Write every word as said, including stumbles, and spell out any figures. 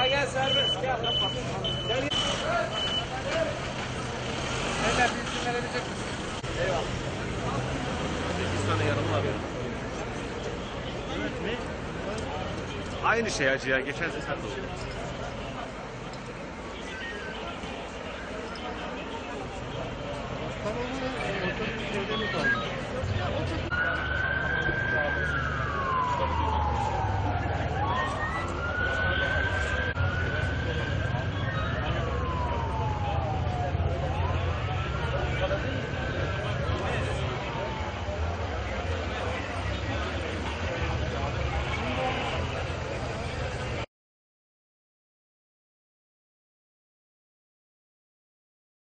Gel gel serbest gel. Gel. Beyler bir isim verebilecek misin? Eyvallah. sekiz tane yarım var. Evet mi? Aynı şey acı ya. Geçen sefer de oldu. Tamam mı? Orta bir şeyde mi kaldı?